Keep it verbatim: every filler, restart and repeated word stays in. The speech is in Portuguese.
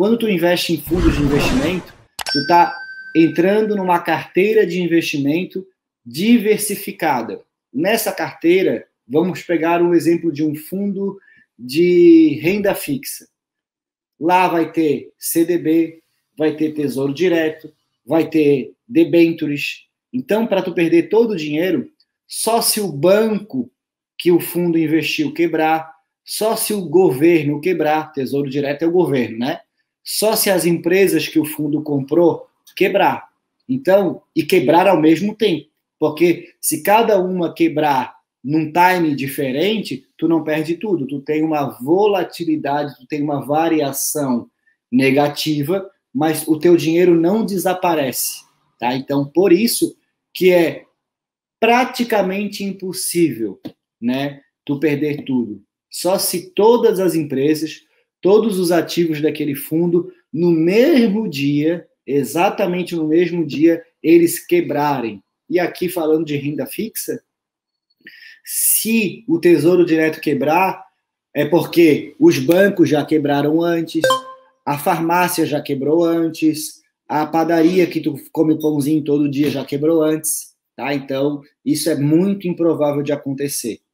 quando tu investe em fundos de investimento, tu está entrando numa carteira de investimento diversificada. Nessa carteira, vamos pegar um exemplo de um fundo de renda fixa. Lá vai ter C D B, vai ter Tesouro Direto, vai ter debêntures. Então, para tu perder todo o dinheiro, só se o banco que o fundo investiu quebrar, só se o governo quebrar, Tesouro Direto é o governo, né? Só se as empresas que o fundo comprou quebrar. Então, e quebrar ao mesmo tempo. Porque se cada uma quebrar num time diferente, tu não perde tudo. Tu tem uma volatilidade, tu tem uma variação negativa, mas o teu dinheiro não desaparece. Tá? Então, por isso que é praticamente impossível, né, tu perder tudo. Só se todas as empresas, todos os ativos daquele fundo, no mesmo dia, exatamente no mesmo dia, eles quebrarem. E aqui, falando de renda fixa, se o Tesouro Direto quebrar, é porque os bancos já quebraram antes, a farmácia já quebrou antes, a padaria que tu come pãozinho todo dia já quebrou antes, tá? Então, isso é muito improvável de acontecer.